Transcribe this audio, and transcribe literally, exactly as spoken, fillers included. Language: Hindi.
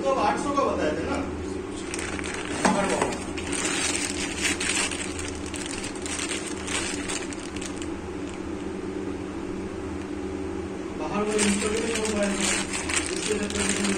तो अब आठ सौ का बताए थे ना बाहर वाला। बाहर वो इंस्टॉलेशन हो पाएगा इसके